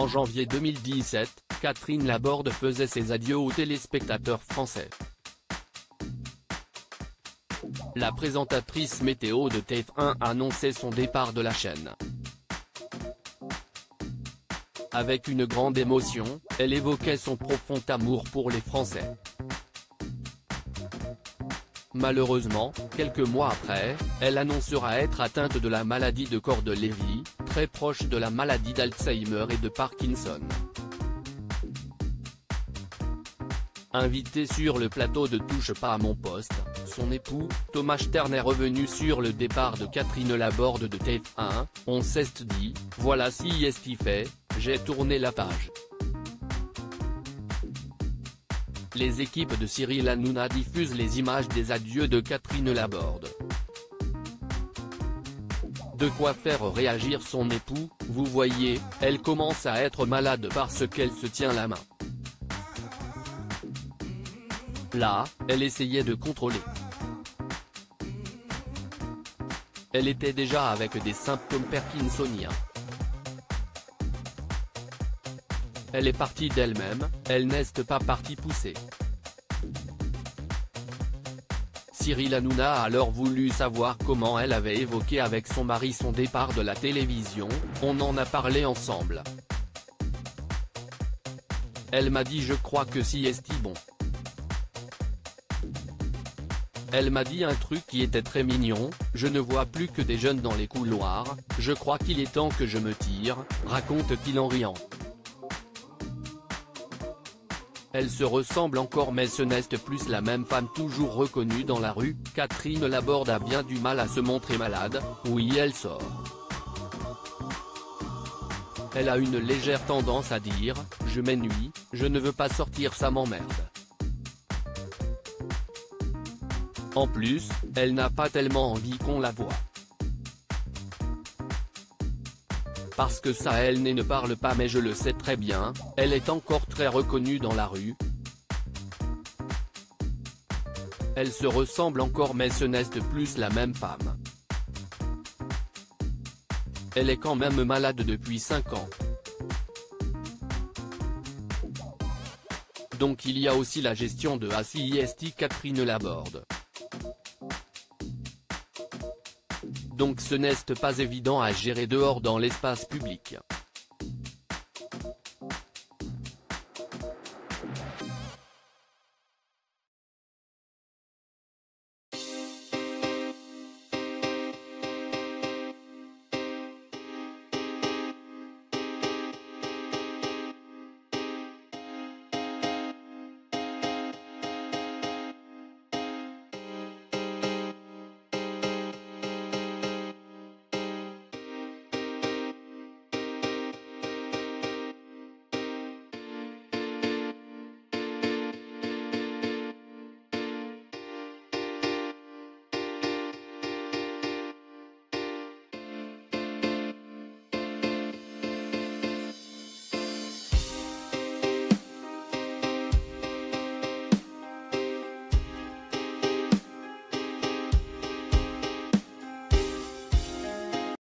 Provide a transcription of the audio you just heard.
En janvier 2017, Catherine Laborde faisait ses adieux aux téléspectateurs français. La présentatrice météo de TF1 annonçait son départ de la chaîne. Avec une grande émotion, elle évoquait son profond amour pour les Français. Malheureusement, quelques mois après, elle annoncera être atteinte de la maladie de Cordes-Lévy, très proche de la maladie d'Alzheimer et de Parkinson. Invité sur le plateau de Touche pas à mon poste, son époux, Thomas Stern est revenu sur le départ de Catherine Laborde de TF1, on s'est dit, voilà si est-ce qu'il fait, j'ai tourné la page. Les équipes de Cyril Hanouna diffusent les images des adieux de Catherine Laborde. De quoi faire réagir son époux, vous voyez, elle commence à être malade parce qu'elle se tient la main. Là, elle essayait de contrôler. Elle était déjà avec des symptômes parkinsoniens. Elle est partie d'elle-même, elle n'est pas partie pousser. Cyril Hanouna a alors voulu savoir comment elle avait évoqué avec son mari son départ de la télévision, on en a parlé ensemble. Elle m'a dit je crois que si est bon. Elle m'a dit un truc qui était très mignon, je ne vois plus que des jeunes dans les couloirs, je crois qu'il est temps que je me tire, raconte-t-il en riant. Elle se ressemble encore mais ce n'est plus la même femme toujours reconnue dans la rue. Catherine Laborde a bien du mal à se montrer malade, oui elle sort. Elle a une légère tendance à dire, je m'ennuie, je ne veux pas sortir ça m'emmerde. En plus, elle n'a pas tellement envie qu'on la voie. Parce que ça elle ne parle pas mais je le sais très bien, elle est encore très reconnue dans la rue. Elle se ressemble encore mais ce n'est plus la même femme. Elle est quand même malade depuis 5 ans. Donc il y a aussi la gestion de ACIST Catherine Laborde. Donc ce n'est pas évident à gérer dehors dans l'espace public.